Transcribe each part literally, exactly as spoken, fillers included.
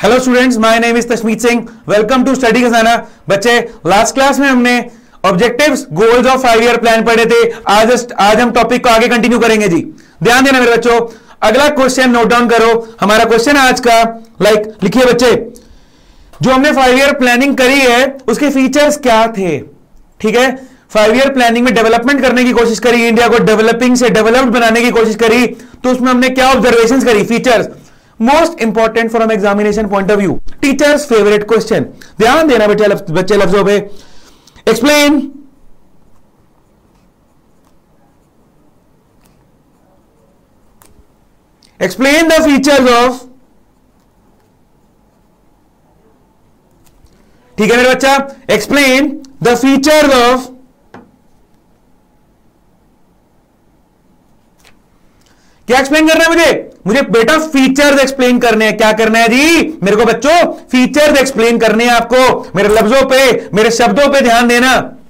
Hello students, my name is तशमीत Singh. Welcome to study खजाना। बच्चे, last class में हमने objectives goals of five year plan पढ़े थे। आज आज हम टॉपिक को आगे कंटिन्यू करेंगे जी। ध्यान देना मेरे बच्चों, अगला क्वेश्चन नोट डाउन करो। हमारा क्वेश्चन आज का लाइक like, लिखिए बच्चे, जो हमने फाइव ईयर प्लानिंग करी है उसके फीचर्स क्या थे। ठीक है, फाइव ईयर प्लानिंग में डेवलपमेंट करने की कोशिश करी, इंडिया को डेवलपिंग से डेवलप्ड बनाने की कोशिश करी, तो उसमें हमने क्या ऑब्जर्वेशंस करी, features. Most important from examination point of view, teachers favourite question. ध्यान देना बच्चे बच्चे लफ्जों पे। Explain explain the features of, ठीक है मेरे बच्चा, एक्सप्लेन द फीचर्स ऑफ, क्या एक्सप्लेन करना है मुझे मुझे बेटा फीचर्स एक्सप्लेन करने हैं। क्या करना है जी मेरे को बच्चों, फीचर्स एक्सप्लेन करने हैं आपको। मेरे लफ्जों पे, मेरे शब्दों पे ध्यान देना।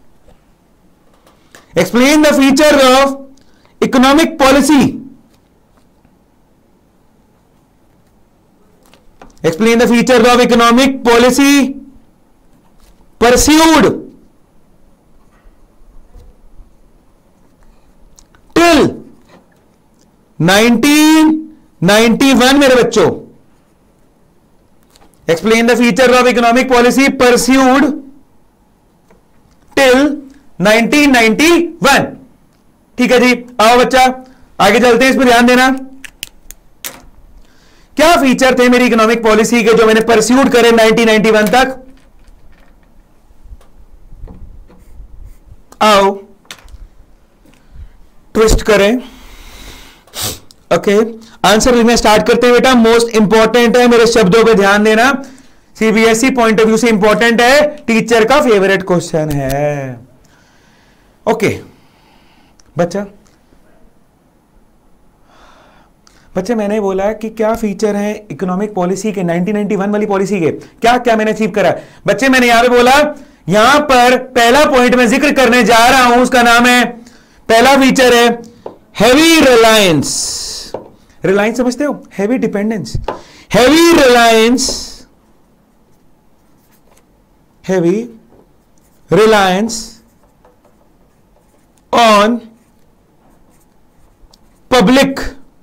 Explain the features of economic policy, explain the features of economic policy pursued till nineteen ninety one मेरे बच्चों। Explain the feature of economic policy pursued till nineteen ninety one. ठीक है जी, आओ बच्चा आगे चलते हैं, इस पर ध्यान देना। क्या फीचर थे मेरी इकोनॉमिक पॉलिसी के जो मैंने परस्यूड करे नाइनटीन नाइंटी वन तक। आओ ट्विस्ट करें। Okay okay. आंसर लिखना स्टार्ट करते हैं बेटा। मोस्ट इंपॉर्टेंट है, मेरे शब्दों पे ध्यान देना। सीबीएसई पॉइंट ऑफ व्यू से इंपॉर्टेंट है, टीचर का फेवरेट क्वेश्चन है। Okay okay. बच्चा बच्चे मैंने बोला कि क्या फीचर है इकोनॉमिक पॉलिसी के, नाइनटीन नाइंटी वन वाली पॉलिसी के, क्या क्या मैंने अचीव करा। बच्चे मैंने यहां पे बोला, यहां पर पहला पॉइंट मैं जिक्र करने जा रहा हूं, उसका नाम है, पहला फीचर है हैवी रिलायंस। रिलायंस समझते हो, heavy dependence, heavy reliance, heavy reliance on public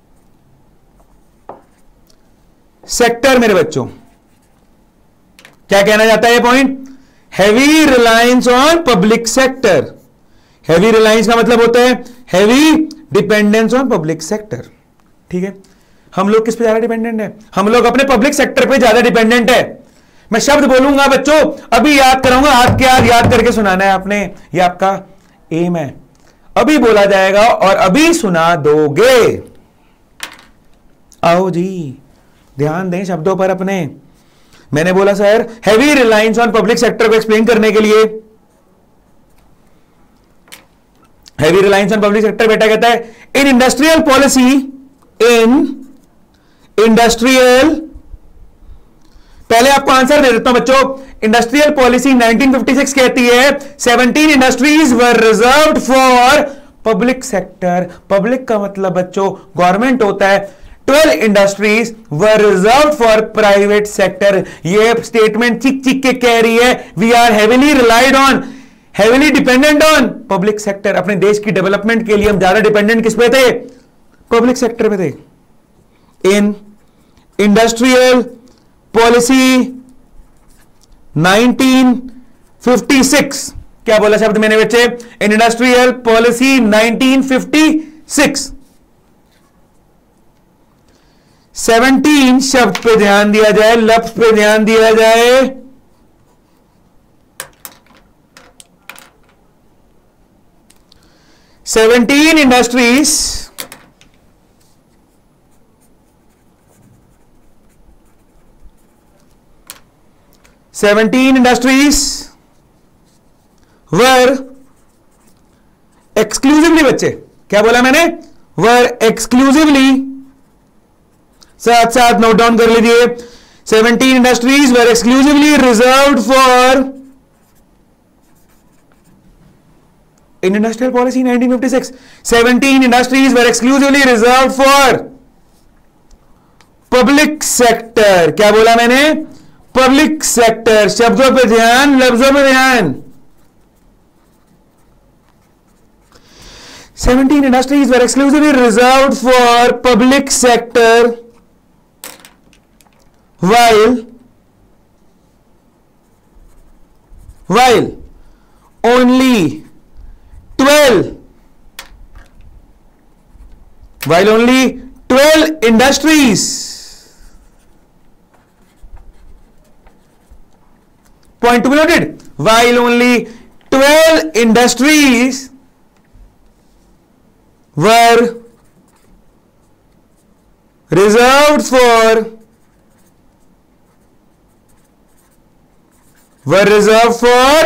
sector. मेरे बच्चों क्या कहना चाहता है ये point, heavy reliance on public sector. Heavy reliance का मतलब होता है heavy dependence on public sector. ठीक है, हम लोग किस पे ज्यादा डिपेंडेंट है, हम लोग अपने पब्लिक सेक्टर पे ज्यादा डिपेंडेंट है। मैं शब्द बोलूंगा बच्चों, अभी याद कराऊंगा, आपके याद याद करके सुनाना है आपने, ये आपका एम है। अभी बोला जाएगा और अभी सुना दोगे। आओ जी ध्यान दें शब्दों पर अपने। मैंने बोला sir heavy reliance on public sector को एक्सप्लेन करने के लिए, heavy reliance on public sector बेटा कहता है in industrial policy, in industrial, पहले आपको आंसर दे देता हूं बच्चों। Industrial policy nineteen fifty six कहती है seventeen industries were reserved for public sector. Public का मतलब बच्चों गवर्नमेंट होता है। Twelve industries were reserved for private sector. ये स्टेटमेंट चिक चिक के कह रही है we are heavily relied on, heavily dependent on public sector. अपने देश की डेवलपमेंट के लिए हम ज्यादा डिपेंडेंट किस पे थे, पब्लिक सेक्टर पे थे। In industrial policy nineteen fifty six, क्या बोला शब्द मैंने बच्चे, in industrial policy nineteen fifty six. Seventeen शब्द पे ध्यान दिया जाए, लफ्ज पे ध्यान दिया जाए। Seventeen industries seventeen industries were exclusively, बच्चे क्या बोला मैंने, वर एक्सक्लूसिवली, साथ साथ नोट डाउन कर लीजिए। Seventeen industries were exclusively reserved for in industrial policy nineteen fifty-six, seventeen industries were exclusively reserved for public sector, क्या बोला मैंने? Public sector. शब्दों पे ध्यान, लफ्जों पे ध्यान। seventeen industries were exclusively reserved for public sector, while while only twelve while only twelve industries, point to be noted, while only twelve industries were reserved for were reserved for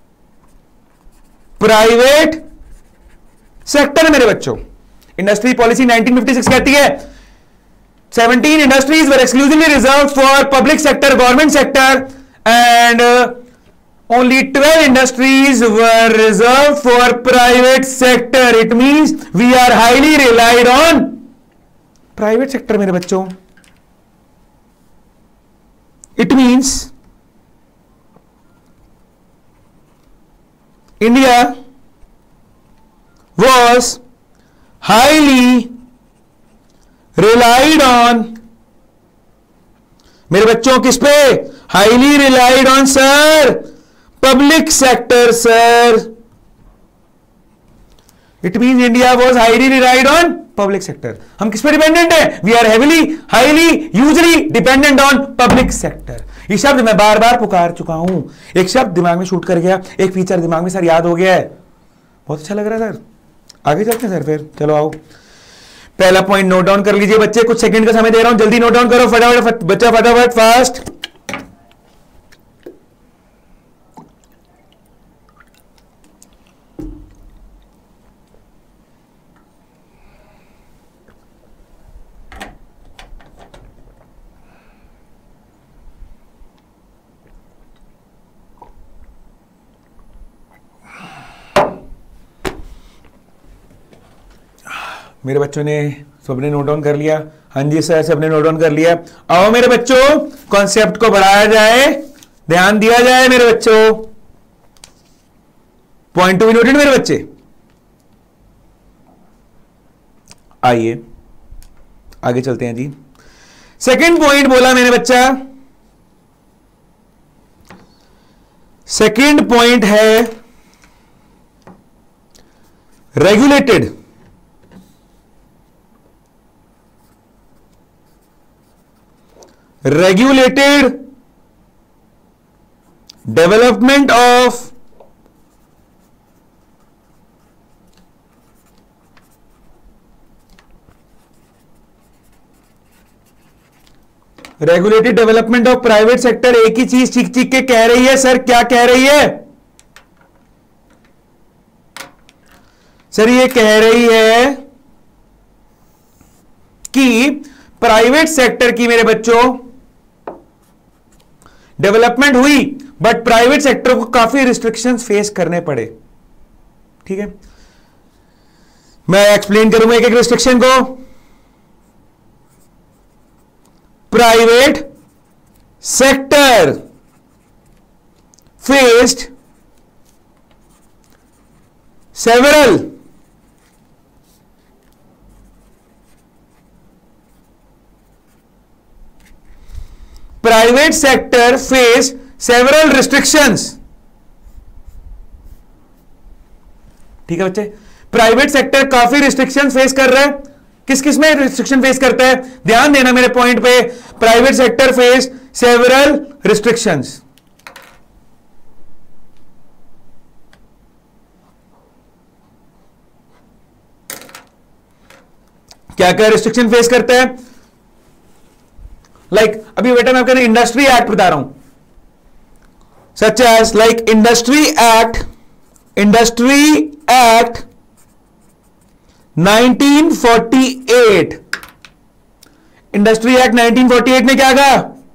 private sector. मेरे बच्चों, industry policy nineteen fifty six कहती है seventeen industries were exclusively reserved for public sector, government sector, and only twelve industries were reserved for private sector. It means we are highly relied on private sector मेरे बच्चों। It means India was highly relied on, मेरे बच्चों किस पे? highly relied on sir, public sector sir. It means India was highly relied on public sector. हम किस पे dependent है? We are heavily, highly, usually dependent on public sector. ये शब्द मैं बार बार पुकार चुका हूं। एक शब्द दिमाग में शूट कर गया, एक फीचर दिमाग में सर याद हो गया है, बहुत अच्छा लग रहा है सर। आगे चलते हैं सर फिर, चलो आओ। पहला पॉइंट नोट डाउन कर लीजिए बच्चे, कुछ सेकंड का समय दे रहा हूं, जल्दी नोट डाउन करो फटाफट बच्चा, फटाफट फास्ट। मेरे बच्चों ने सबने नोट डाउन कर लिया? हाँ जी सर, सबने नोट डाउन कर लिया। आओ मेरे बच्चों, कॉन्सेप्ट को बढ़ाया जाए, ध्यान दिया जाए मेरे बच्चों। पॉइंट टू बी नोटेड मेरे बच्चे। आइए आगे चलते हैं जी। सेकंड पॉइंट बोला मैंने बच्चा, सेकंड पॉइंट है regulated regulated development of regulated development of private sector। एक ही चीज चीख चीख के कह रही है सर, क्या कह रही है सर? ये कह रही है कि प्राइवेट सेक्टर की मेरे बच्चों डेवलपमेंट हुई, बट प्राइवेट सेक्टर को काफी रिस्ट्रिक्शंस फेस करने पड़े। ठीक है, मैं एक्सप्लेन करूंगा एक एक रिस्ट्रिक्शन को। Private sector faced several private sector face several restrictions. ठीक है बच्चे, प्राइवेट सेक्टर काफी रिस्ट्रिक्शंस फेस कर रहा है। किस किस में रिस्ट्रिक्शन फेस करता है? ध्यान देना मेरे पॉइंट पे, private sector face several restrictions. क्या क्या रिस्ट्रिक्शन फेस करता है? लाइक like, अभी बेटा मैं आपको इंडस्ट्री एक्ट बता रहा हूं, such as like industry act industry act nineteen forty eight. Industry act nineteen forty eight ने क्या कहा?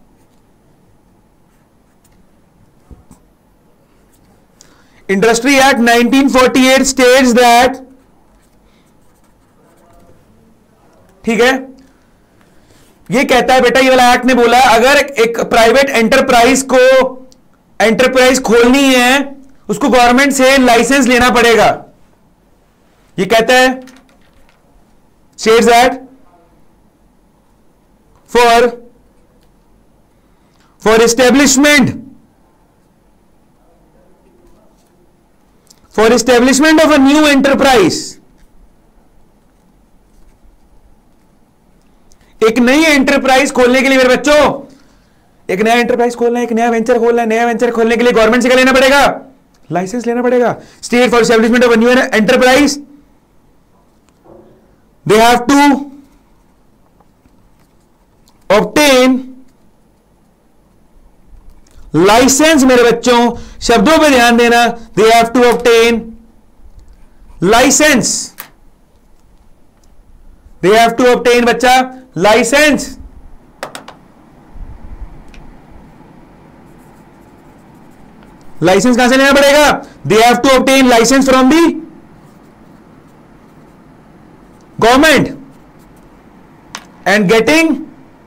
Industry act nineteen forty eight states that, ठीक है, ये कहता है बेटा, ये वाला एक्ट ने बोला अगर एक प्राइवेट एंटरप्राइज को एंटरप्राइज खोलनी है उसको गवर्नमेंट से लाइसेंस लेना पड़ेगा। ये कहता है states that for for establishment for establishment of a new enterprise, एक नई एंटरप्राइज खोलने के लिए मेरे बच्चों, एक नया एंटरप्राइज खोलना है, एक नया वेंचर खोलना है, नया वेंचर खोलने के लिए गवर्नमेंट से क्या लेना पड़ेगा? लाइसेंस लेना पड़ेगा। State for establishment of a new enterprise, they have to obtain licence. मेरे बच्चों शब्दों पे ध्यान देना, they have to obtain licence, they have to obtain बच्चा लाइसेंस। लाइसेंस कहां से लेना पड़ेगा? They have to obtain licence from the government and getting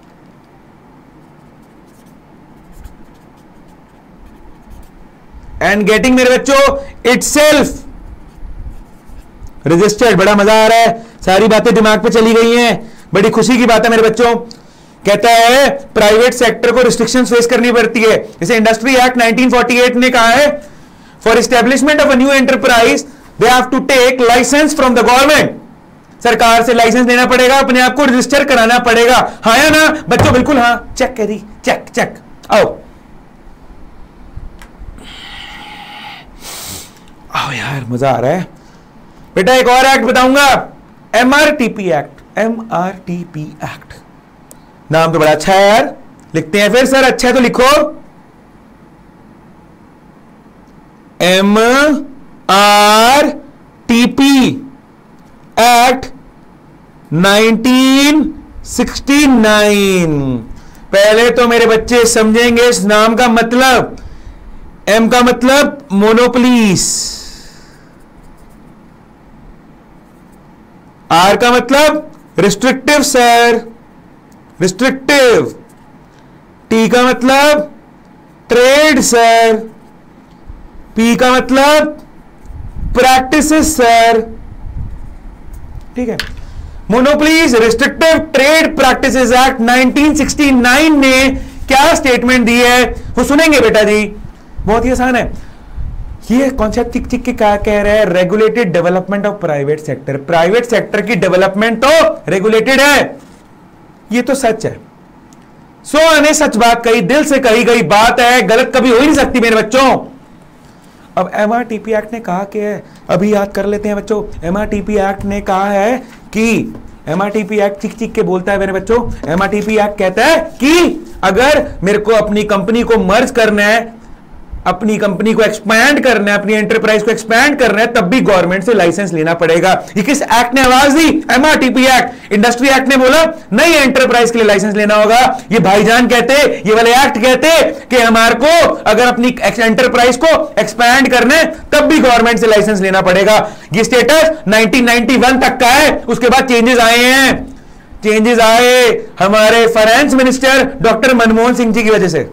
and getting मेरे बच्चों इटसेल्फ रजिस्टर्ड। बड़ा मजा आ रहा है, सारी बातें दिमाग पे चली गई हैं, बड़ी खुशी की बात है मेरे बच्चों। कहता है प्राइवेट सेक्टर को रिस्ट्रिक्शंस फेस करनी पड़ती है, जैसे industry act nineteen forty eight ने कहा है for establishment of a new enterprise they have to take licence from the government. सरकार से लाइसेंस लेना पड़ेगा, अपने आप को रजिस्टर कराना पड़ेगा। हाँ या ना बच्चों? बिल्कुल हाँ। चेक करी, चेक चेक। आओ आओ यार, मजा आ रहा है बेटा। एक और एक्ट बताऊंगा, एमआरटीपी एक्ट। एमआरटीपी एक्ट नाम तो बड़ा अच्छा है यार, लिखते हैं फिर। सर अच्छा है तो लिखो, M R T P act nineteen sixty nine. पहले तो मेरे बच्चे समझेंगे इस नाम का मतलब। एम का मतलब मोनोपोलीज, आर का मतलब रिस्ट्रिक्टिव सर, रिस्ट्रिक्टिव। टी का मतलब ट्रेड सर, पी का मतलब प्रैक्टिसेस सर। ठीक है, monopolies restrictive trade practices act nineteen sixty nine ने क्या स्टेटमेंट दी है वो सुनेंगे बेटा जी। बहुत ही आसान है ये कॉन्सेप्ट। चिक चिक के क्या कह रहे हैं? Regulated development of private sector. Private sector की डेवलपमेंट तो रेगुलेटेड है, ये तो सच है। सो ने सच बात कही, दिल से कही गई बात है, गलत कभी हो ही नहीं सकती मेरे बच्चों। अब एमआरटीपी एक्ट ने कहा कि, अभी याद कर लेते हैं बच्चों। एमआरटीपी एक्ट ने कहा है कि, एमआरटीपी एक्ट चिक चिक के बोलता है मेरे बच्चों। एमआरटीपी एक्ट कहता है कि अगर मेरे को अपनी कंपनी को मर्ज करना है, अपनी कंपनी को एक्सपैंड करना है, अपनी एंटरप्राइज को एक्सपैंड करना है, तब भी गवर्नमेंट से लाइसेंस लेना पड़ेगा। ये किस एक्ट ने आवाज दी? MRTP act. इंडस्ट्री एक्ट ने बोला नई एंटरप्राइज के लिए लाइसेंस लेना होगा। ये भाईजान कहते, ये वाले एक्ट कहते कि हमारे को अगर अपनी एंटरप्राइज को एक्सपैंड करना है तब भी गवर्नमेंट से लाइसेंस लेना पड़ेगा। ये स्टेटस नाइनटीन नाइंटी वन तक का है, उसके बाद चेंजेस आए हैं। चेंजेस आए हमारे finance minister doctor Manmohan Singh ji की वजह से।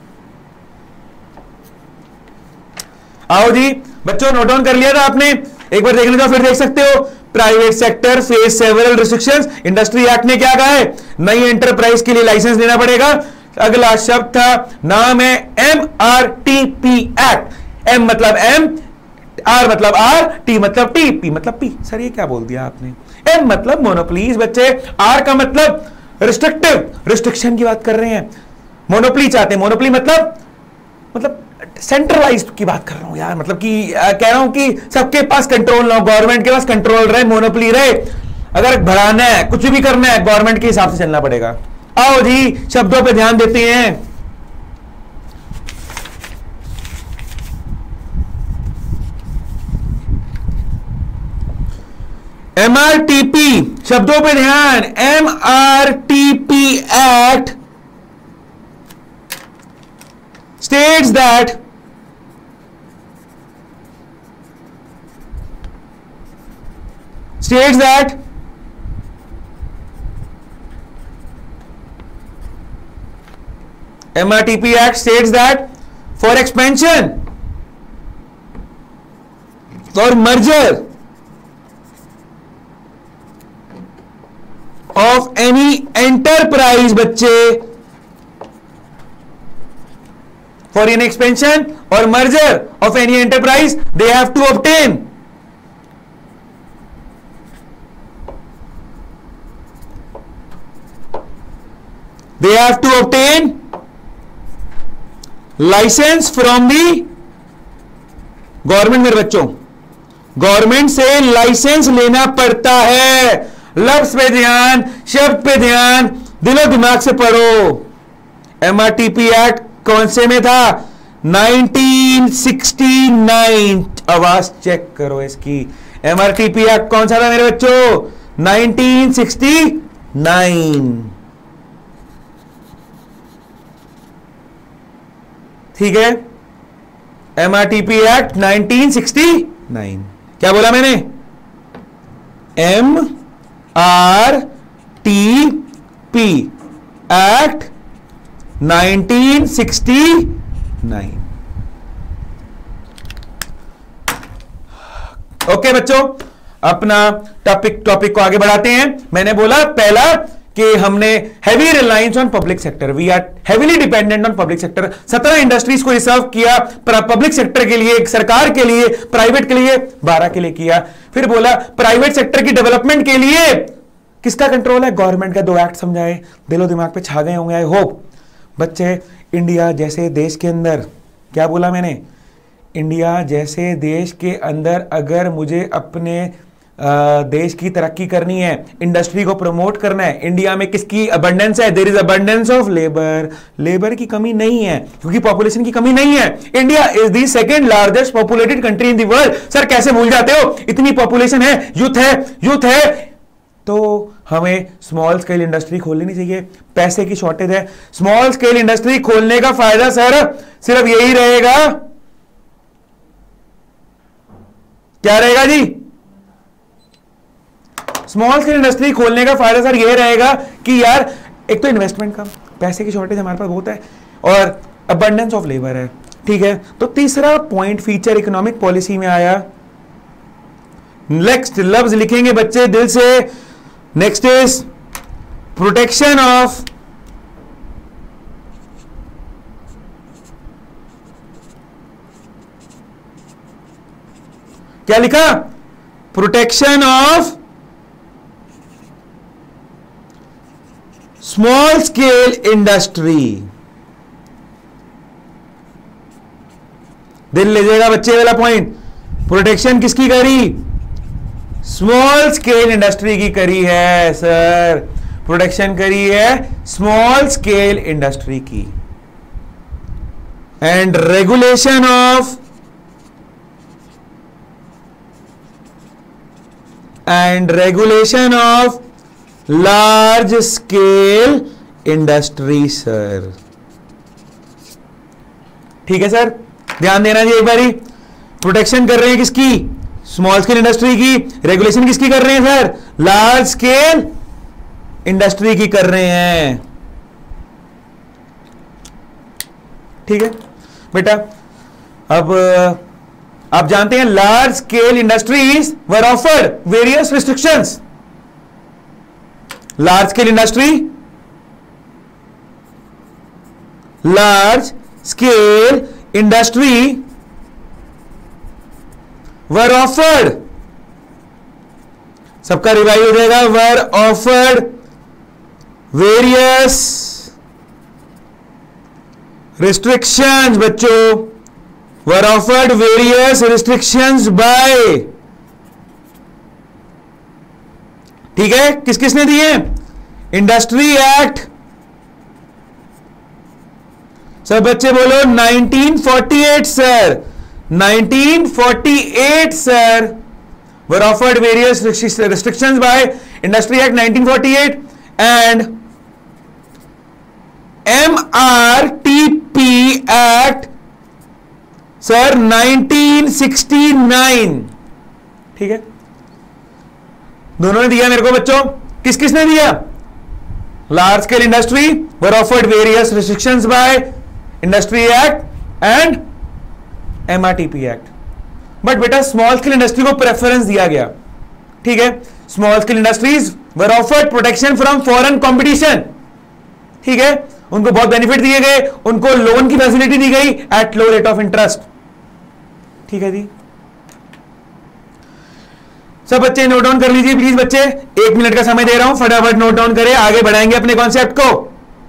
आओ जी बच्चों, नोट डाउन कर लिया था आपने? एक बार देखने का फिर देख सकते हो। Private sector face several restrictions. Industry act ने क्या कहा है? नई एंटरप्राइज के लिए लाइसेंस लेना पड़ेगा। अगला शब्द था, नाम है M R T P act. M मतलब एम, आर मतलब आर, टी मतलब टी, पी मतलब पी। सर ये क्या बोल दिया आपने? एम मतलब मोनोपोलीज बच्चे, आर का मतलब रिस्ट्रिक्टिव, रिस्ट्रिक्शन की बात कर रहे हैं। मोनोपोली चाहते हैं। मोनोपोली मतलब मतलब सेंट्रलाइज्ड की बात कर रहा हूं यार, मतलब कि आ, कह रहा हूं कि सबके पास कंट्रोल ना हो, गवर्नमेंट के पास कंट्रोल रहे, मोनोपोली रहे। अगर बढ़ाना है, कुछ भी करना है, गवर्नमेंट के हिसाब से चलना पड़ेगा। आओ जी शब्दों पे ध्यान देते हैं। एमआरटीपी, शब्दों पे ध्यान। MRTP act states that states that M R T P Act states that for expansion or merger of any enterprise, बच्चे, for any expansion or merger of any enterprise, they have to obtain they have to obtain licence from the government. मेरे बच्चों, government से licence लेना पड़ता है। लफ्ज पे ध्यान, शब्द पे ध्यान, दिलो दिमाग से पढ़ो। एमआरटीपी एक्ट कौन से में था? Nineteen sixty nine. आवाज चेक करो इसकी। एमआरटीपी एक्ट कौन सा था मेरे बच्चों? Nineteen sixty nine. ठीक है, MRTP act nineteen sixty nine. क्या बोला मैंने? M R T P act nineteen sixty nine. Okay बच्चों, अपना टॉपिक टॉपिक को आगे बढ़ाते हैं। मैंने बोला पहला कि हमने heavy reliance on public sector, we are heavily dependent on public sector. सत्रह इंडस्ट्रीज को रिजर्व किया पब्लिक सेक्टर के लिए, सरकार के लिए, प्राइवेट के लिए, बारह के लिए किया। फिर बोला प्राइवेट सेक्टर की डेवलपमेंट के लिए किसका कंट्रोल है? गवर्नमेंट का। दो एक्ट समझाए, दिलो दिमाग पे छा गए होंगे आई होप। बच्चे, इंडिया जैसे देश के अंदर, क्या बोला मैंने? इंडिया जैसे देश के अंदर अगर मुझे अपने देश की तरक्की करनी है, इंडस्ट्री को प्रमोट करना है, इंडिया में किसकी अबंडेंस है? There is abundance of labour. Labour की कमी नहीं है क्योंकि पॉपुलेशन की कमी नहीं है। India is the second largest populated country in the world. Sir कैसे भूल जाते हो? इतनी पॉपुलेशन है, यूथ है, यूथ है तो हमें स्मॉल स्केल इंडस्ट्री खोलनी चाहिए। पैसे की शॉर्टेज है। स्मॉल स्केल इंडस्ट्री खोलने का फायदा सर सिर्फ यही रहेगा, क्या रहेगा जी? स्मॉल स्केल इंडस्ट्री खोलने का फायदा सर यह रहेगा कि यार एक तो इन्वेस्टमेंट का, पैसे की शॉर्टेज हमारे पास बहुत है, और अबंडेंस ऑफ लेबर है। ठीक है, तो तीसरा पॉइंट फीचर इकोनॉमिक पॉलिसी में आया। नेक्स्ट लफ्ज लिखेंगे बच्चे दिल से। नेक्स्ट इज प्रोटेक्शन ऑफ क्या लिखा? Protection of small scale industry. दिल ले जाएगा बच्चे वाला पॉइंट। प्रोटेक्शन किसकी करी? स्मॉल स्केल इंडस्ट्री की करी है सर। प्रोटेक्शन करी है स्मॉल स्केल इंडस्ट्री की। And regulation of and regulation of large scale industry sir. ठीक है सर, ध्यान देना जी एक बारी। प्रोटेक्शन कर रहे हैं किसकी? स्मॉल स्केल इंडस्ट्री की। रेगुलेशन किसकी कर रहे हैं सर? लार्ज स्केल इंडस्ट्री की कर रहे हैं। ठीक है बेटा, अब आप जानते हैं large scale industries were offered various restrictions. Large scale industry large scale industry were offered, सबका रिवाइज हो जाएगा, वर ऑफर्ड वेरियस रिस्ट्रिक्शंस। बच्चों, were offered various restrictions by, ठीक है, किस किसने दिए? Industry act. सब बच्चे बोलो nineteen forty eight sir. Nineteen forty eight sir. Were offered various restrictions by industry act nineteen forty eight and M R T P act sir nineteen sixty nine. ठीक है, दोनों ने दिया मेरे को बच्चों। किस किसने दिया? Large scale industry were offered various restrictions by industry act and MRTP act. But बेटा स्मॉल स्केल इंडस्ट्री को प्रेफरेंस दिया गया. ठीक है, small scale industries were offered protection from foreign competition. ठीक है, उनको बहुत बेनिफिट दिए गए, उनको लोन की फैसिलिटी दी गई at low rate of interest. ठीक है जी, सब बच्चे नोट डाउन कर लीजिए प्लीज. बच्चे एक मिनट का समय दे रहा हूं, फटाफट नोट डाउन करें, आगे बढ़ाएंगे अपने कॉन्सेप्ट को.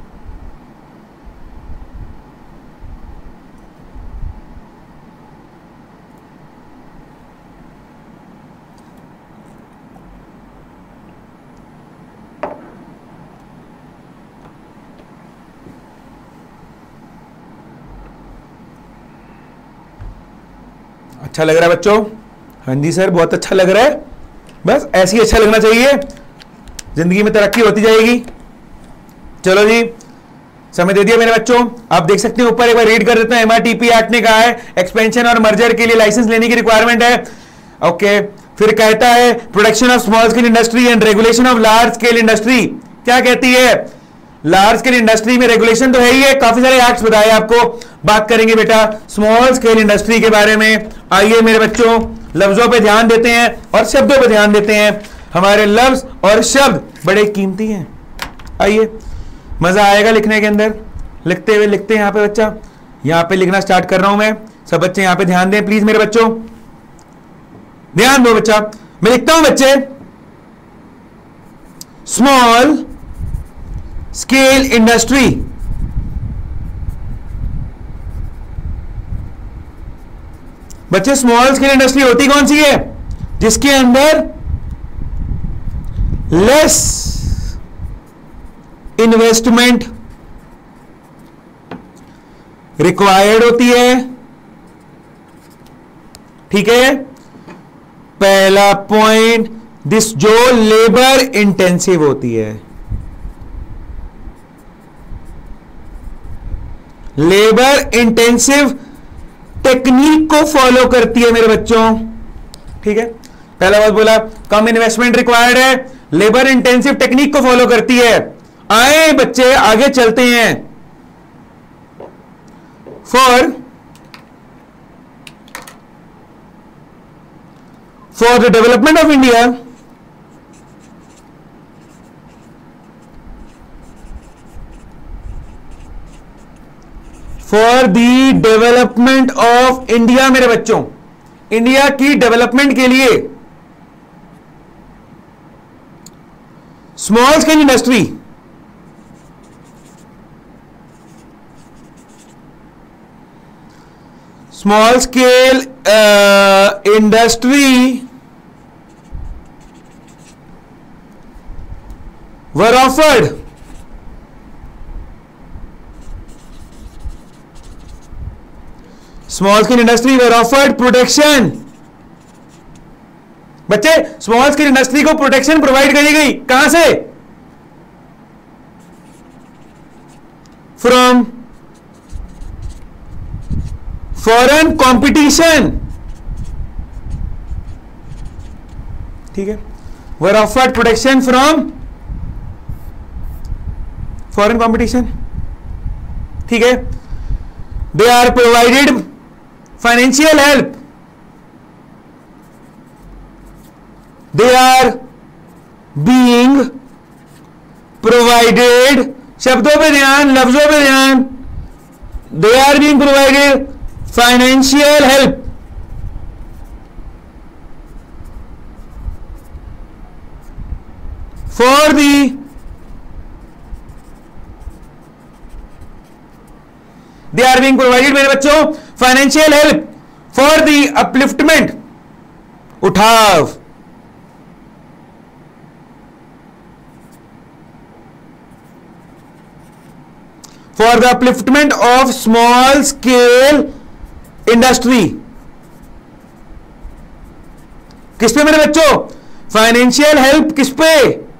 अच्छा लग रहा है बच्चों? हाँ जी सर, बहुत अच्छा लग रहा है. बस ऐसे ही अच्छा लगना चाहिए, जिंदगी में तरक्की होती जाएगी. चलो जी, समय दे दिया मेरे बच्चों. आप देख सकते हैं ऊपर एक बार रीड कर देते हैं. एमआरटीपी एक्ट ने कहा है एक्सपेंशन और मर्जर के लिए लाइसेंस लेने की रिक्वायरमेंट है. ओके, फिर कहता है protection of small scale industry and regulation of large scale industry. क्या कहती है? लार्ज स्केल इंडस्ट्री में रेगुलेशन तो है ही है, काफी सारे एक्ट्स बताए आपको. बात करेंगे बेटा स्मॉल स्केल इंडस्ट्री के बारे में. आइए मेरे बच्चों, लफ्जों पे ध्यान देते हैं और शब्दों पे ध्यान देते हैं. हमारे लफ्ज और शब्द बड़े कीमती हैं. आइए, मजा आएगा लिखने के अंदर. लिखते हुए लिखते हैं यहां पे बच्चा. यहां पे लिखना स्टार्ट कर रहा हूं मैं. सब बच्चे यहां पे ध्यान दें प्लीज मेरे बच्चों, ध्यान दो बच्चा. मैं लिखता हूं बच्चे, स्मॉल स्केल इंडस्ट्री बच्चे स्मॉल स्केल इंडस्ट्री होती कौन सी है? जिसके अंदर लेस इन्वेस्टमेंट रिक्वायर्ड होती है. ठीक है, पहला पॉइंट, दिस जो लेबर इंटेंसिव होती है. लेबर इंटेंसिव टेक्निक को फॉलो करती है मेरे बच्चों. ठीक है, पहला बात बोला कम इन्वेस्टमेंट रिक्वायर्ड है, लेबर इंटेंसिव टेक्निक को फॉलो करती है. आए बच्चे आगे चलते हैं. For for the development of India for the development of India मेरे बच्चों, इंडिया की डेवलपमेंट के लिए small scale industry small scale industry were offered small scale industry were offered protection. बच्चे स्मॉल स्केल इंडस्ट्री को प्रोटेक्शन प्रोवाइड करी गई. कहां से? From foreign competition. ठीक है, were offered protection from foreign competition. ठीक है, they are provided financial help. They are being provided, शब्दों पे ध्यान, लफ्जों पे ध्यान. They are being provided financial help for the they are being provided मेरे बच्चों financial help for the upliftment, उठाव, for the upliftment of small scale industry. किस पे मेरे बच्चों? फाइनेंशियल हेल्प किस पे?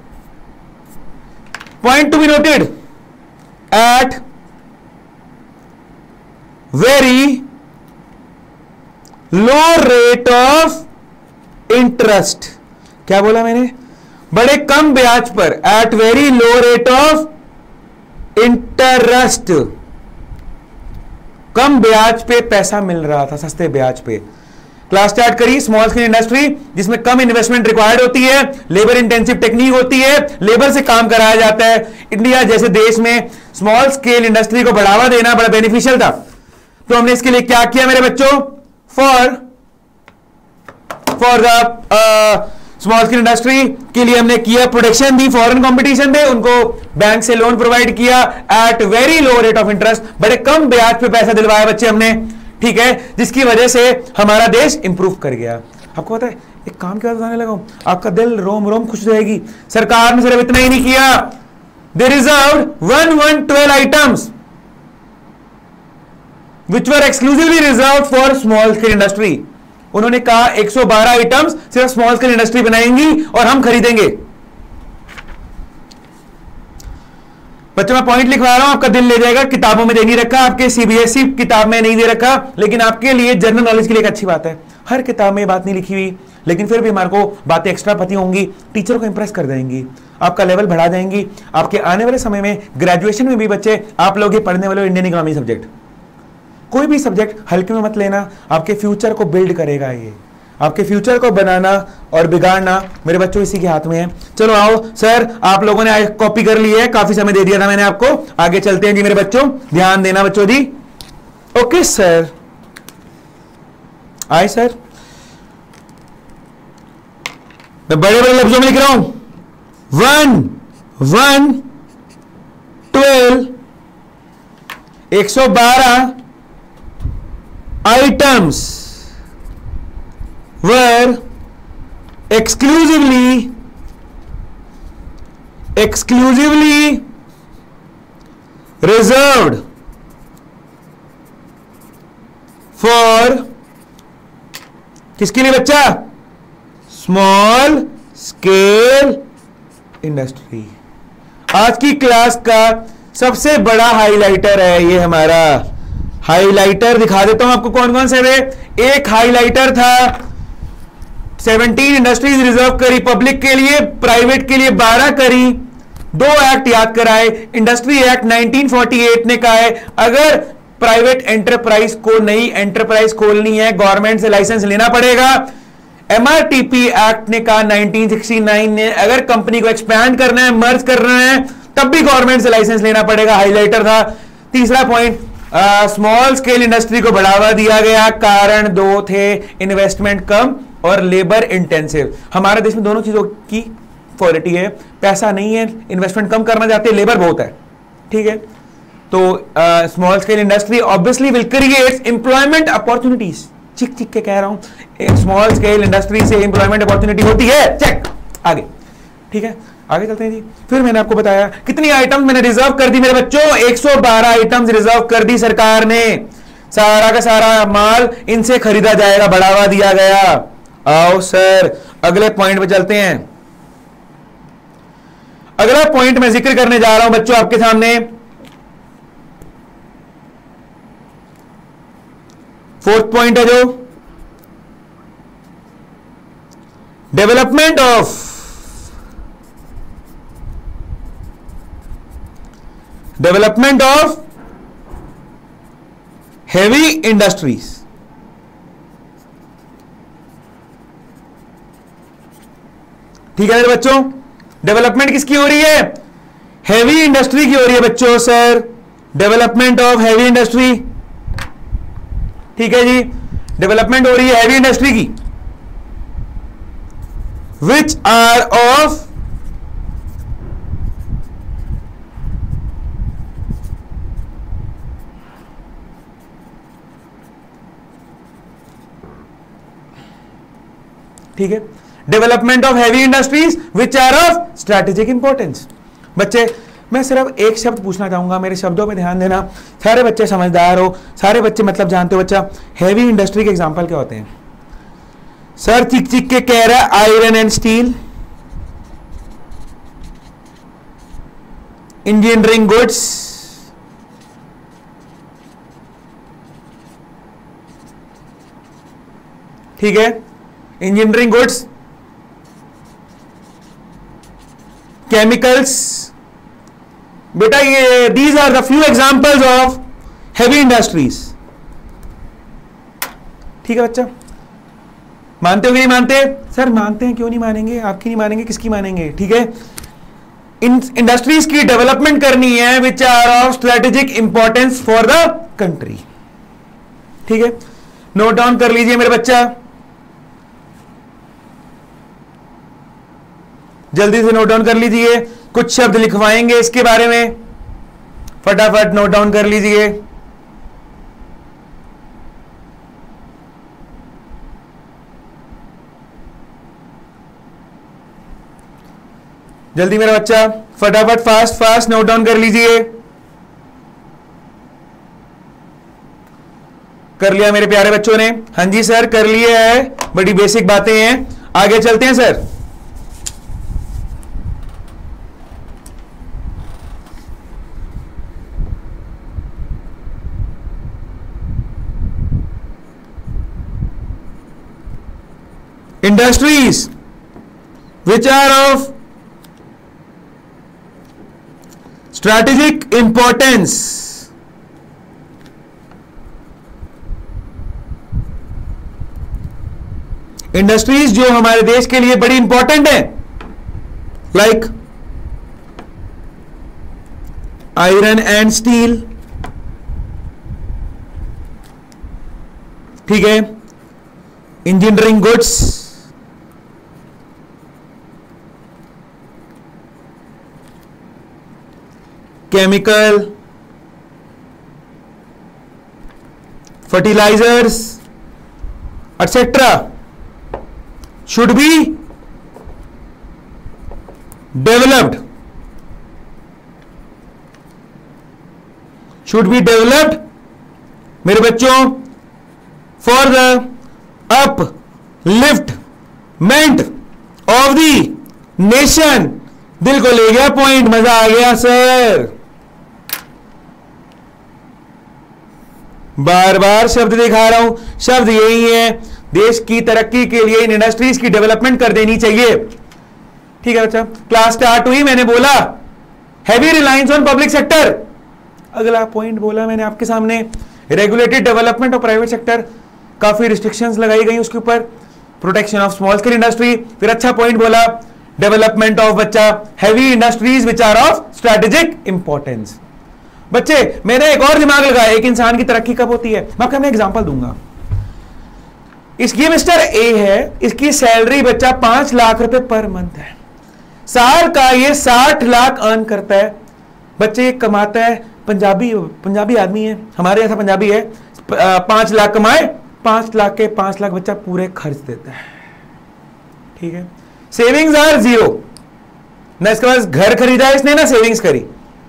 Point to be noted, at very low rate of interest. क्या बोला मैंने? बड़े कम ब्याज पर, at very low rate of interest, कम ब्याज पे पैसा मिल रहा था, सस्ते ब्याज पे। क्लास स्टार्ट करी, स्मॉल स्केल इंडस्ट्री जिसमें कम इन्वेस्टमेंट रिक्वायर्ड होती है, लेबर इंटेंसिव टेक्निक होती है, लेबर से काम कराया जाता है। इंडिया जैसे देश में स्मॉल स्केल इंडस्ट्री को बढ़ावा देना बड़ा बेनिफिशियल था। तो हमने इसके लिए क्या किया मेरे बच्चों? For for the small scale industry के लिए हमने किया प्रोटेक्शन दी, फॉरेन कंपटीशन दे, उनको बैंक से लोन प्रोवाइड किया at very low rate of interest, बड़े कम ब्याज पे पैसा दिलवाया बच्चे हमने, ठीक है, जिसकी वजह से हमारा देश इंप्रूव कर गया। आपको पता है एक काम क्या बताने लगा हूं, आपका दिल रोम रोम खुश रहेगी। सरकार ने सिर्फ इतना ही नहीं किया, they reserved one one twelve items which were exclusively reserved for small scale industry. उन्होंने कहा एक सौ बारह आइटम्स सिर्फ स्मॉल स्केल इंडस्ट्री बनाएंगी और हम खरीदेंगे। बच्चों मैं पॉइंट लिखवा रहा हूं, आपका दिल ले जाएगा। किताबों में दे नहीं रखा, आपके सीबीएसई किताब में नहीं दे रखा, लेकिन आपके लिए जनरल नॉलेज के लिए एक अच्छी बात है। हर किताब में बात नहीं लिखी हुई, लेकिन फिर भी हमारे को बातें एक्स्ट्रा पता होंगी, टीचर को इंप्रेस कर देंगी, आपका लेवल बढ़ा देंगी। आपके आने वाले समय में ग्रेजुएशन में भी बच्चे आप लोग ये पढ़ने वाले इंडियन इकोनॉमी सब्जेक्ट, कोई भी सब्जेक्ट हल्के में मत लेना, आपके फ्यूचर को बिल्ड करेगा। ये आपके फ्यूचर को बनाना और बिगाड़ना मेरे बच्चों इसी के हाथ में है। चलो आओ सर, आप लोगों ने कॉपी कर ली है, काफी समय दे दिया था मैंने आपको, आगे चलते हैं जी मेरे बच्चों, ध्यान देना बच्चों जी। ओके सर, आए सर, मैं बड़े बड़े लफ्जों में लिख रहा हूं, वन वन ट्वेल्व एक सौ बारह items were exclusively exclusively reserved for किसके लिए बच्चा? Small scale industry. आज की क्लास का सबसे बड़ा हाइलाइटर है ये हमारा हाइलाइटर। दिखा देता हूं आपको कौन कौन से वे। एक हाइलाइटर था सत्रह इंडस्ट्रीज रिजर्व करी पब्लिक के लिए, प्राइवेट के लिए बारह करी। दो एक्ट याद कराए। Industry act nineteen forty eight ने कहा है अगर प्राइवेट एंटरप्राइज को नई एंटरप्राइज खोलनी है गवर्नमेंट से लाइसेंस लेना पड़ेगा। एमआरटीपी एक्ट ने कहा नाइनटीन सिक्सटी नाइन ने अगर कंपनी को एक्सपैंड करना है, मर्ज करना है, तब भी गवर्नमेंट से लाइसेंस लेना पड़ेगा। हाइलाइटर था। तीसरा पॉइंट, स्मॉल स्केल इंडस्ट्री को बढ़ावा दिया गया। कारण दो थे, इन्वेस्टमेंट कम और लेबर इंटेंसिव। हमारे देश में दोनों चीजों की क्वालिटी है, पैसा नहीं है, इन्वेस्टमेंट कम करना चाहते हैं, लेबर बहुत है, ठीक है। तो small scale industry obviously will create employment opportunities. चिक चिक के कह रहा हूं, स्मॉल स्केल इंडस्ट्री से एम्प्लॉयमेंट अपॉर्चुनिटी होती है। चेक आगे, ठीक है, आगे चलते हैं जी। फिर मैंने आपको बताया कितनी आइटम्स मैंने रिजर्व कर दी मेरे बच्चों, एक सौ बारह आइटम्स रिजर्व कर दी सरकार ने। सारा का सारा माल इनसे खरीदा जाएगा, बढ़ावा दिया गया। आओ सर अगले पॉइंट पे चलते हैं। अगला पॉइंट मैं जिक्र करने जा रहा हूं बच्चों आपके सामने, फोर्थ पॉइंट है जो development of development of heavy industries. ठीक है मेरे बच्चों, डेवलपमेंट किसकी हो रही है? हेवी इंडस्ट्री की हो रही है बच्चों। Sir development of heavy industry, ठीक है जी, डेवलपमेंट हो रही है हेवी इंडस्ट्री की, विच आर ऑफ ठीक है, development of heavy industries which are of strategic importance. बच्चे मैं सिर्फ एक शब्द पूछना चाहूंगा, मेरे शब्दों पे ध्यान देना। सारे बच्चे समझदार हो, सारे बच्चे मतलब जानते हो। बच्चा हैवी इंडस्ट्री के एग्जांपल क्या होते हैं? सर चिक चिक के कह रहा है iron and steel, engineering goods, ठीक है, इंजीनियरिंग गुड्स, केमिकल्स, बेटा ये these are the few examples of heavy industries. ठीक है बच्चा, मानते हो कि नहीं मानते? सर मानते हैं, क्यों नहीं मानेंगे, आपकी नहीं मानेंगे, किसकी मानेंगे? ठीक है, इन इंडस्ट्रीज की डेवलपमेंट करनी है which are of strategic importance for the country. ठीक है, नोट डाउन कर लीजिए मेरे बच्चा, जल्दी से नोट डाउन कर लीजिए, कुछ शब्द लिखवाएंगे इसके बारे में, फटाफट नोट डाउन कर लीजिए। जल्दी मेरा बच्चा, फटाफट फास्ट फास्ट नोट डाउन कर लीजिए। कर लिया मेरे प्यारे बच्चों ने? हाँ जी सर कर लिया है, बड़ी बेसिक बातें हैं, आगे चलते हैं sir. Industries which are of strategic importance, industries जो हमारे देश के लिए बड़ी इंपॉर्टेंट है, लाइक आयरन एंड स्टील, ठीक है, engineering goods, chemical, fertilizers, et cetera should be developed, should be developed मेरे बच्चों for the upliftment of the nation। दिल को ले गया पॉइंट, मजा आ गया सर। बार बार शब्द दिखा रहा हूं, शब्द यही है, देश की तरक्की के लिए इन इंडस्ट्रीज की डेवलपमेंट कर देनी चाहिए। ठीक है बच्चा, क्लास स्टार्ट हुई, मैंने बोला heavy reliance on public sector, अगला पॉइंट बोला मैंने आपके सामने, regulated development of private sector, काफी रिस्ट्रिक्शंस लगाई गई उसके ऊपर, protection of small scale industry, फिर अच्छा पॉइंट बोला डेवलपमेंट ऑफ बच्चा heavy industries which are of strategic importance. बच्चे मैंने एक और दिमाग लगाया, एक इंसान की तरक्की कब होती है, मैं आपको एग्जांपल दूंगा। इसकी मिस्टर ए है, इसकी सैलरी बच्चा पांच लाख रुपए पर मंथ है, साल का ये साठ लाख अर्न करता है। बच्चे ये कमाता है, पंजाबी पंजाबी आदमी है, हमारे जैसा पंजाबी है, पांच लाख कमाए, पांच लाख के पांच लाख बच्चा पूरे खर्च देता है। ठीक है, सेविंग्स आर जीरो, ना इसके पास घर खरीदा है इसने, ना सेविंग्स करी।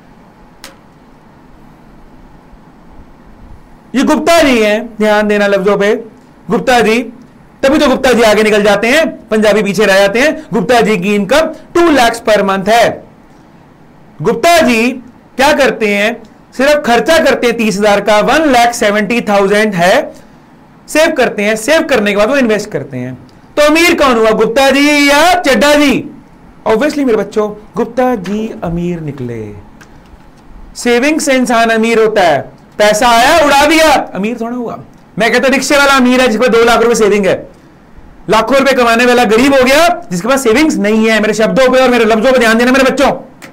ये गुप्ता जी हैं, ध्यान देना लफ्जों पे, गुप्ता जी, तभी तो गुप्ता जी आगे निकल जाते हैं, पंजाबी पीछे रह जाते हैं। गुप्ता जी की income to lakh per month है। गुप्ता जी क्या करते हैं, सिर्फ खर्चा करते हैं तीस हजार का, वन लाख सेवेंटी थाउजेंड है, सेव करते हैं, सेव करने के बाद वो इन्वेस्ट करते हैं। तो अमीर कौन हुआ, गुप्ता जी या चड्डा जी? ऑब्वियसली मेरे बच्चों गुप्ता जी अमीर निकले। सेविंग से इंसान अमीर होता है, पैसा आया उड़ा दिया, अमीर थोड़ा हुआ। मैं कहता रिक्शे वाला अमीर है जिसके पास दो लाख रुपए सेविंग है, लाखों रुपए कमाने वाला गरीब हो गया जिसके पास सेविंग्स नहीं है। मेरे शब्दों पे और मेरे लफ्जों पे ध्यान देना मेरे बच्चों।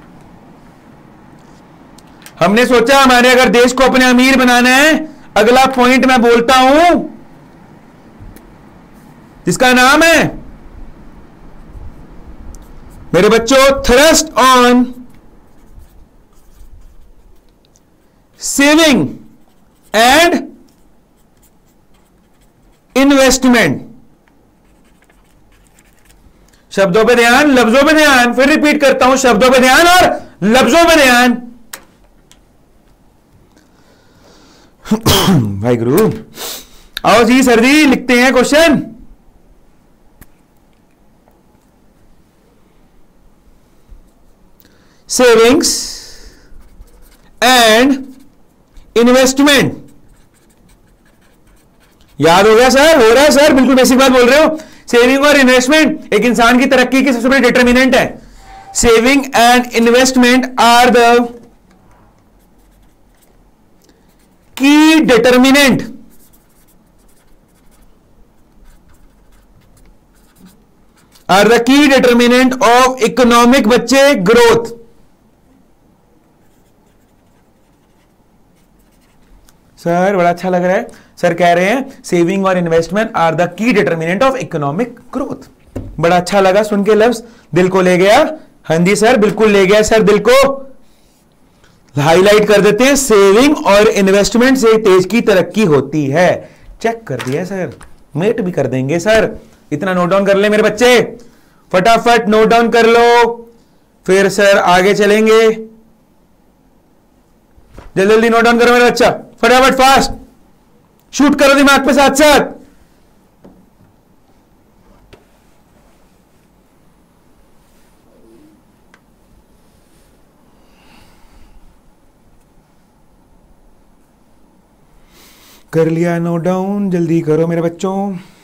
हमने सोचा हमारे अगर देश को अपने अमीर बनाना है, अगला पॉइंट मैं बोलता हूं जिसका नाम है मेरे बच्चों thrust on saving and investment. शब्दों पे ध्यान, लफ्जों पे ध्यान, फिर रिपीट करता हूं, शब्दों पे ध्यान और लफ्जों पे ध्यान। भाई गुरु आओ जी सर जी, लिखते हैं क्वेश्चन। सेविंग्स एंड इन्वेस्टमेंट, याद हो गया सर? हो रहा है सर, बिल्कुल बेसिक बात बोल रहे हो। सेविंग और इन्वेस्टमेंट एक इंसान की तरक्की की सबसे बड़ी डिटर्मिनेंट है। Saving and investment are the key determinant are the key determinant of economic बच्चे ग्रोथ। सर बड़ा अच्छा लग रहा है। सर कह रहे हैं सेविंग और investment are the key determinant of economic growth. बड़ा अच्छा लगा सुन के, लफ्ज दिल को ले गया। हाँ जी सर, बिल्कुल ले गया सर, दिल को हाईलाइट कर देते हैं। सेविंग और इन्वेस्टमेंट से देश की तरक्की होती है। चेक कर दिया सर, मेट भी कर देंगे सर। इतना नोट डाउन कर ले मेरे बच्चे, फटाफट नोट डाउन कर लो, फिर सर आगे चलेंगे। जल्दी जल्दी नोट डाउन करो मेरा बच्चा, फटाफट फास्ट शूट करो दिमाग पे साथ साथ। कर लिया नोट डाउन, जल्दी करो मेरे बच्चों।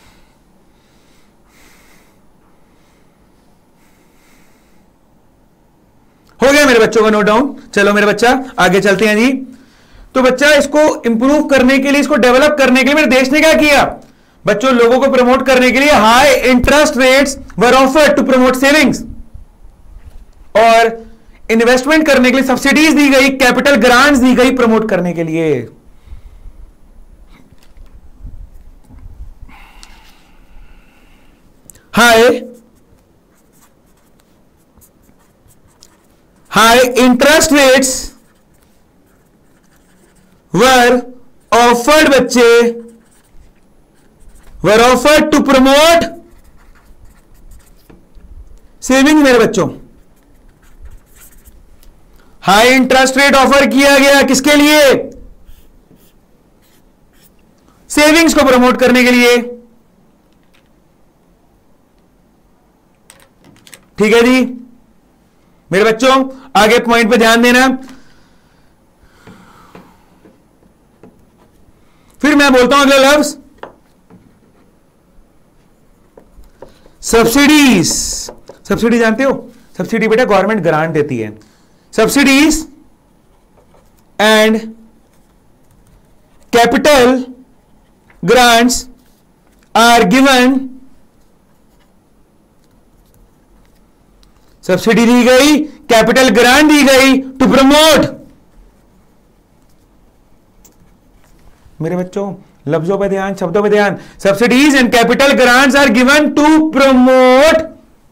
हो गया मेरे बच्चों का नोट डाउन। चलो मेरे बच्चा आगे चलते हैं जी। तो बच्चा इसको इंप्रूव करने के लिए, इसको डेवलप करने के लिए मेरे देश ने क्या किया बच्चों, लोगों को प्रमोट करने के लिए high interest rates were offered to promote savings, और इन्वेस्टमेंट करने के लिए सब्सिडीज दी गई, कैपिटल ग्रांट्स दी गई प्रमोट करने के लिए। High high interest rates were offered बच्चे were offered to promote saving. मेरे बच्चों हाई इंटरेस्ट रेट ऑफर किया गया किसके लिए, सेविंग्स को प्रमोट करने के लिए। ठीक है जी मेरे बच्चों, आगे पॉइंट पे ध्यान देना। फिर मैं बोलता हूं अगला लफ्ज, सब्सिडीज। सब्सिडी जानते हो, सब्सिडी बेटा गवर्नमेंट ग्रांट देती है। Subsidies and capital grants are given, subsidy दी गई, कैपिटल ग्रांट दी गई टू प्रमोट। मेरे बच्चों लफ्जों पे ध्यान, शब्दों पे ध्यान। Subsidies and capital grants are given to promote,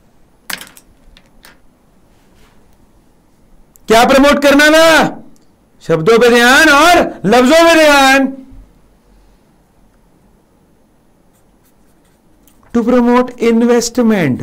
क्या प्रमोट करना ना, शब्दों पे ध्यान और लफ्जों पे ध्यान। To promote investment.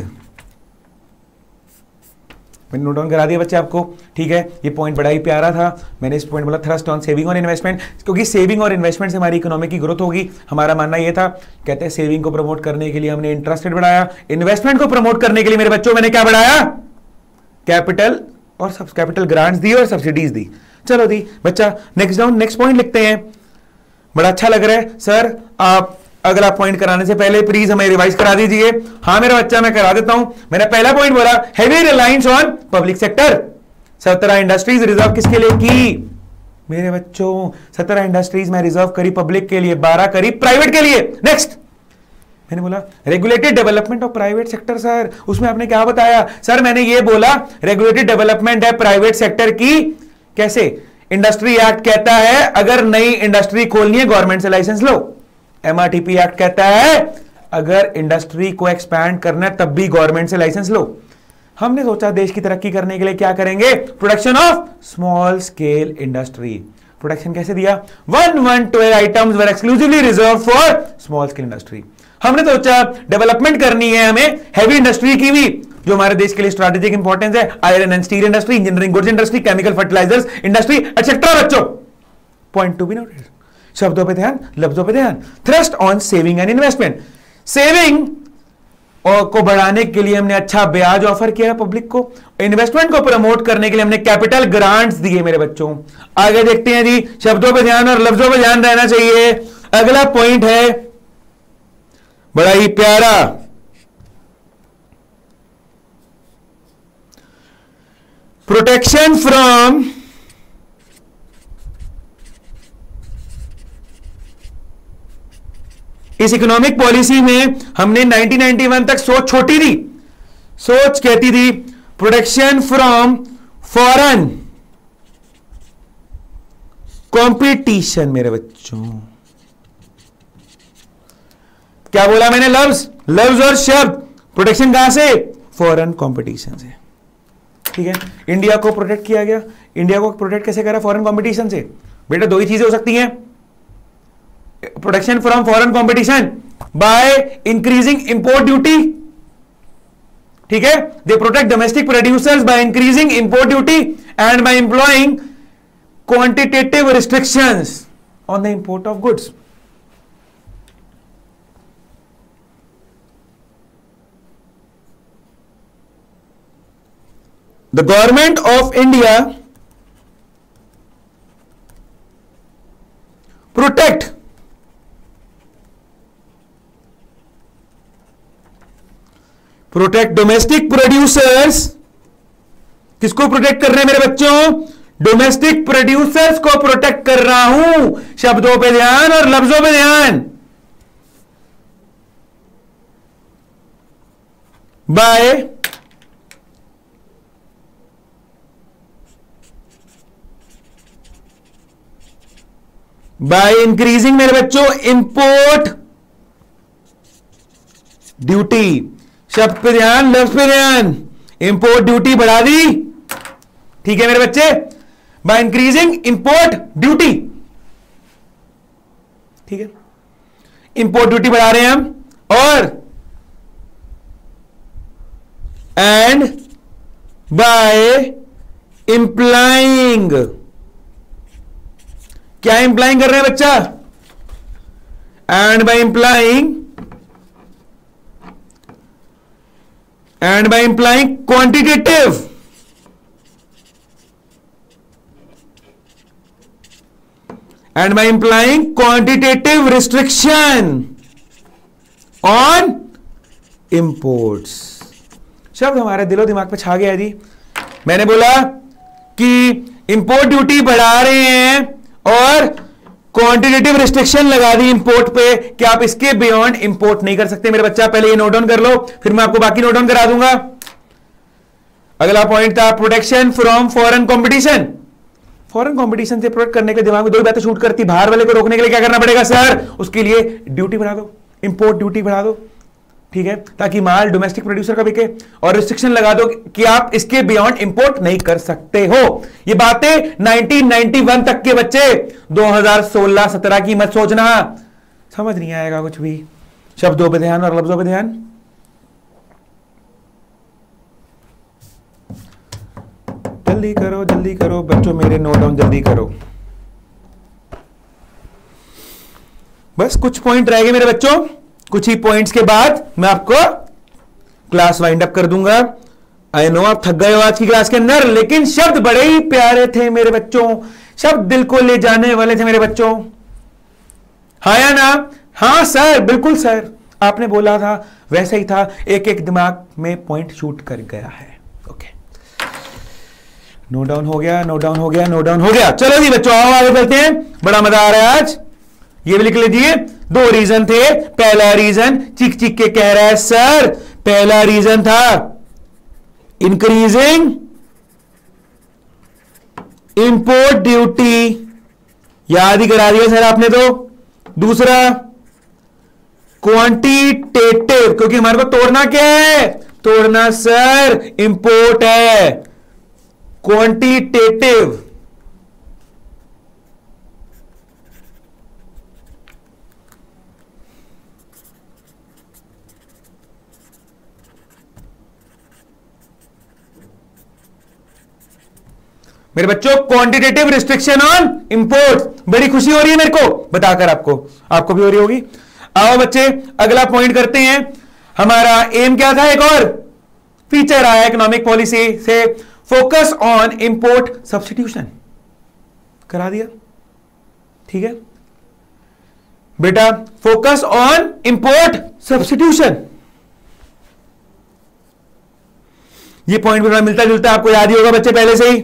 मैंने नोट डाउन करा दिया बच्चे आपको, ठीक है। ये पॉइंट बड़ा ही प्यारा था, मैंने इस पॉइंट बोला थ्रस्ट ऑन सेविंग और इन्वेस्टमेंट, क्योंकि सेविंग और इन्वेस्टमेंट से हमारी इकोनॉमी की ग्रोथ होगी। हमारा मानना ये था, कहते हैं सेविंग को प्रमोट करने के लिए हमने इंटरेस्ट रेट बढ़ाया, इन्वेस्टमेंट को प्रमोट करने के लिए मेरे बच्चों मैंने क्या बढ़ाया, कैपिटल और सब कैपिटल ग्रांट्स दी और सब्सिडीज दी। चलो दी बच्चा, नेक्स्ट डाउन नेक्स्ट पॉइंट लिखते हैं। बड़ा अच्छा लग रहा है सर, आप अगला पॉइंट कराने से पहले प्लीज हमें रिवाइज करा दीजिए। हाँ मेरा बच्चा मैं करा देता हूं। मैंने पहला पॉइंट बोला heavy reliance on public sector. सत्रह इंडस्ट्रीज रिजर्व किसके लिए की मेरे बच्चों, सत्रह इंडस्ट्रीज में रिजर्व करी पब्लिक के लिए, बारह करी प्राइवेट के लिए। नेक्स्ट मैंने बोला regulated development of private sector. Sir उसमें आपने क्या बताया, सर मैंने ये बोला रेगुलेटेड डेवलपमेंट है प्राइवेट सेक्टर की। कैसे, इंडस्ट्री एक्ट कहता है अगर नई इंडस्ट्री खोलनी है गवर्नमेंट से लाइसेंस लो। एमआरटीपी एक्ट कहता है अगर इंडस्ट्री को एक्सपैंड करना है तब भी गवर्नमेंट से लाइसेंस लो। हमने सोचा देश की तरक्की करने के लिए क्या करेंगे, production of small scale industry. Production कैसे दिया, one one twelve items were exclusively reserve for small scale industry. हमने सोचा डेवलपमेंट करनी है हमें हैवी इंडस्ट्री की भी, जो हमारे देश के लिए स्ट्रेटेजिक इंपॉर्टेंस है, iron and steel industry, engineering goods industry, chemical fertilizers industry et cetera. बच्चों पॉइंट टू बी नोटेड, शब्दों पे ध्यान, लफ्जों पे ध्यान। Thrust on saving and investment. Saving को बढ़ाने के लिए हमने अच्छा ब्याज ऑफर किया पब्लिक को, इन्वेस्टमेंट को प्रमोट करने के लिए हमने कैपिटल ग्रांट्स दिए मेरे बच्चों। आगे देखते हैं जी, शब्दों पे ध्यान और लफ्जों पे ध्यान रहना चाहिए। अगला पॉइंट है बड़ा ही प्यारा, प्रोटेक्शन फ्रॉम इस इकोनॉमिक पॉलिसी में हमने नाइनटीन नाइंटी वन तक सोच छोटी थी, सोच कहती थी प्रोटेक्शन फ्रॉम फॉरेन कंपटीशन। मेरे बच्चों क्या बोला मैंने? लफ्ज लफ्ज और शब्द। प्रोटेक्शन कहां से? फॉरेन कंपटीशन से। ठीक है, इंडिया को प्रोटेक्ट किया गया। इंडिया को प्रोटेक्ट कैसे करा? फॉरेन कंपटीशन से। बेटा दो ही चीजें हो सकती हैं, protection from foreign competition by increasing import duty. ठीक है, they protect domestic producers by increasing import duty and by employing quantitative restrictions on the import of goods. The government of India protect protect domestic producers। किसको protect कर रहे हैं मेरे बच्चों? Domestic producers को protect कर रहा हूं। शब्दों पे ध्यान और लफ्जों पे ध्यान। बाय बाय इंक्रीजिंग मेरे बच्चों इंपोर्ट ड्यूटी। शब्द पे ध्यान, लफ्ज पे ध्यान। इंपोर्ट ड्यूटी बढ़ा दी। ठीक है मेरे बच्चे, बाय इंक्रीजिंग इंपोर्ट ड्यूटी। ठीक है, इंपोर्ट ड्यूटी बढ़ा रहे हैं हम। और एंड बाय इंप्लाइंग, क्या इंप्लाइंग कर रहे हैं बच्चा? And by implying and by implying quantitative and by implying quantitative restriction on imports। शब्द हमारे दिलो दिमाग पे छा गया जी। मैंने बोला कि इंपोर्ट ड्यूटी बढ़ा रहे हैं और क्वांटिटेटिव रिस्ट्रिक्शन लगा दी इंपोर्ट पे कि आप इसके बियॉन्ड इंपोर्ट नहीं कर सकते। मेरे बच्चा पहले ये नोट डाउन कर लो, फिर मैं आपको बाकी नोट डाउन करा दूंगा। अगला पॉइंट था protection from foreign competition. Foreign competition से प्रोटेक्ट करने के लिए दिमाग में दो ही बातें शूट करती। बाहर वाले को रोकने के लिए क्या करना पड़ेगा सर? उसके लिए ड्यूटी बढ़ा दो, इंपोर्ट ड्यूटी बढ़ा दो। ठीक है, ताकि माल डोमेस्टिक प्रोड्यूसर का बिके, और रिस्ट्रिक्शन लगा दो कि आप इसके बियॉन्ड इंपोर्ट नहीं कर सकते हो। ये बातें नाइनटीन नाइंटी वन तक के बच्चे, दो हज़ार सोलह सत्रह की मत सोचना, समझ नहीं आएगा कुछ भी। शब्दों पे ध्यान और लफ्जों पे ध्यान। जल्दी करो जल्दी करो बच्चों, मेरे नोट डाउन जल्दी करो। बस कुछ पॉइंट रह गए मेरे बच्चों। कुछ ही पॉइंट्स के बाद मैं आपको क्लास वाइंड अप कर दूंगा। आई नो आप थक गए हो आज की क्लास के अंदर, लेकिन शब्द बड़े ही प्यारे थे मेरे बच्चों। शब्द दिल को ले जाने वाले थे मेरे बच्चों। हाँ या ना? हाँ सर, बिल्कुल सर, आपने बोला था वैसा ही था। एक एक दिमाग में पॉइंट शूट कर गया है। ओके, नोट डाउन हो गया, नोट डाउन हो गया, नोट डाउन हो गया। चलो जी बच्चों, आओ आगे चलते हैं। बड़ा मजा आ रहा है आज। ये भी लिख लीजिए। दो रीजन थे। पहला रीजन चीख चीख के कह रहा है सर, पहला रीजन था इंक्रीजिंग इंपोर्ट ड्यूटी, याद ही करा दिया सर आपने तो। दूसरा क्वांटिटेटिव, क्योंकि हमारे को तोड़ना क्या है? तोड़ना सर इंपोर्ट है। क्वांटिटेटिव, मेरे बच्चों क्वांटिटेटिव रिस्ट्रिक्शन ऑन इंपोर्ट। बड़ी खुशी हो रही है मेरे को बताकर, आपको आपको भी हो रही होगी। आओ बच्चे अगला पॉइंट करते हैं। हमारा एम क्या था? एक और फीचर आया इकोनॉमिक पॉलिसी से, फोकस ऑन इंपोर्ट सब्स्टिट्यूशन। करा दिया, ठीक है बेटा। फोकस ऑन इंपोर्ट सब्स्टिट्यूशन, ये पॉइंट भी थोड़ा मिलता जुलता आपको याद ही होगा बच्चे पहले से ही।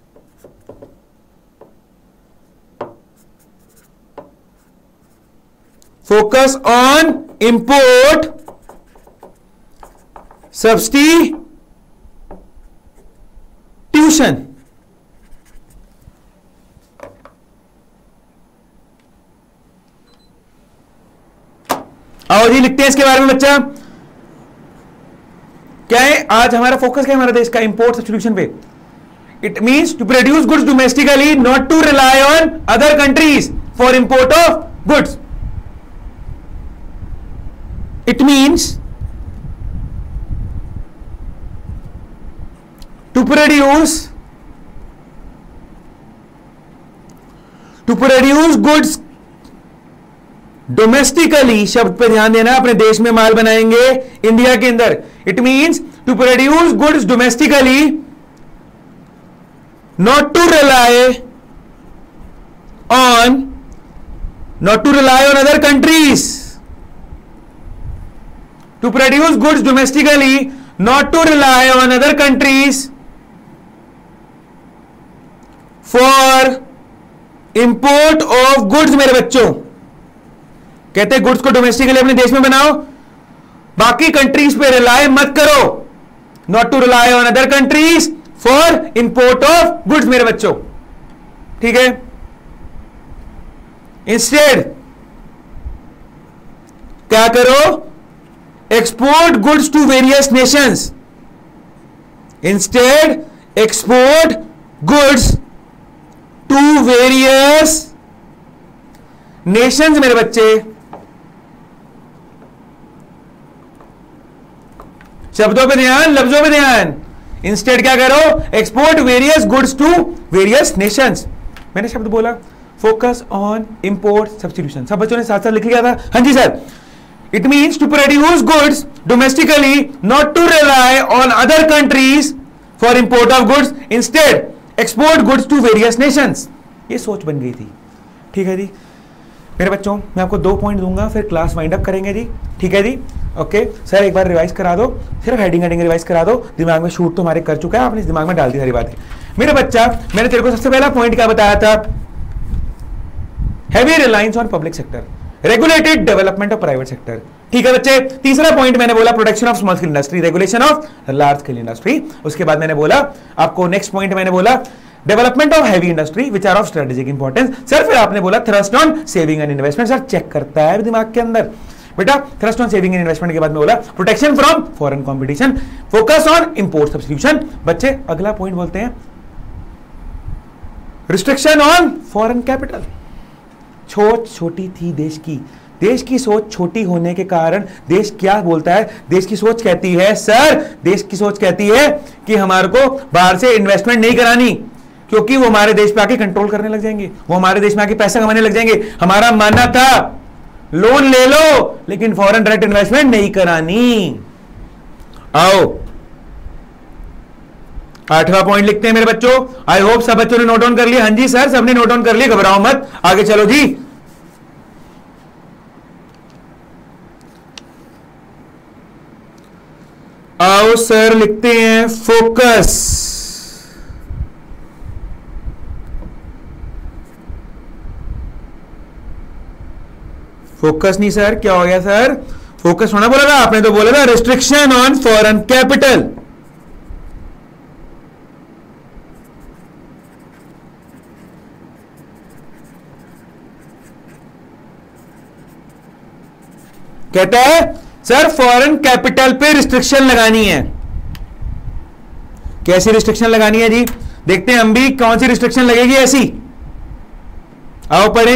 Focus on import substitution. आओ जी लिखते हैं इसके बारे में बच्चा। क्या है आज हमारा फोकस, क्या है हमारा देश का इंपोर्ट सब्स्टिट्यूशन पे। It means to produce goods domestically, not to rely on other countries for import of goods. It means to produce to produce goods domestically, शब्द पे ध्यान देना, अपने देश में माल बनाएंगे इंडिया के अंदर। It means to produce goods domestically, not to rely on not to rely on other countries. To produce goods domestically, not to rely on other countries for import of goods. मेरे बच्चों कहते हैं goods को domestically अपने देश में बनाओ, बाकी कंट्रीज पे रिलाय मत करो। Not to rely on other countries for import of goods. मेरे बच्चों ठीक है। इंस्टेड क्या करो, export goods to various nations. Instead export goods to various nations. मेरे बच्चे शब्दों पे ध्यान, लफ्जों पे ध्यान। इंस्टेड क्या करो, export various goods to various nations. मैंने शब्द बोला फोकस ऑन इंपोर्ट सब्स्टिट्यूशन। सब बच्चों ने साथ साथ लिख लिया था। हाँ जी sir. It means to produce goods domestically, not to rely on other countries for import of goods. Instead export goods to various nations. ये सोच बन गई थी। ठीक है जी मेरे बच्चों, मैं आपको दो पॉइंट दूंगा, फिर क्लास वाइंड अप करेंगे जी। ठीक है जी ओके सर, एक बार रिवाइज करा दो, सिर्फ हेडिंग हेडिंग रिवाइज करा दो। दिमाग में शूट तो हमारे कर चुका है, आपने इस दिमाग में डाल दी सारी बातें। मेरे बच्चा, मैंने तेरे को सबसे पहला पॉइंट क्या बताया था, heavy reliance on public sector, regulated development of private sector. ठीक है बच्चे। तीसरा पॉइंट मैंने बोला protection of small scale industry, regulation of large scale industry. उसके बाद मैंने बोला आपको नेक्स्ट पॉइंट मैंने बोला development of heavy industry which are of strategic importance. Sir फिर आपने बोला thrust on saving and investment. Sir check करता है दिमाग के अंदर बेटा। Thrust on saving and investment के बाद में बोला protection from foreign competition, focus on import substitution. बच्चे अगला पॉइंट बोलते हैं रिस्ट्रिक्शन ऑन फॉरेन कैपिटल। सोच छोटी थी देश की, देश की सोच छोटी होने के कारण देश क्या बोलता है, देश की सोच कहती है सर, देश की सोच कहती है कि हमारे को बाहर से इन्वेस्टमेंट नहीं करानी, क्योंकि वो हमारे देश पे आके कंट्रोल करने लग जाएंगे, वो हमारे देश में आके पैसा कमाने लग जाएंगे। हमारा मानना था लोन ले लो लेकिन फॉरेन डायरेक्ट इन्वेस्टमेंट नहीं करानी। आओ आठवां पॉइंट लिखते हैं मेरे बच्चों। आई होप सब बच्चों ने नोट डाउन कर लिया। हाँ जी सर सबने नोट डाउन कर लिया, घबराओ मत, आगे चलो जी। आओ सर लिखते हैं फोकस फोकस नहीं सर, क्या हो गया सर, फोकस होना बोला था आपने, तो बोला था रिस्ट्रिक्शन ऑन फॉरेन कैपिटल। कहता है सर फॉरेन कैपिटल पे रिस्ट्रिक्शन लगानी है। कैसी रिस्ट्रिक्शन लगानी है जी, देखते हैं हम भी कौन सी रिस्ट्रिक्शन लगेगी ऐसी। आओ पढ़ें।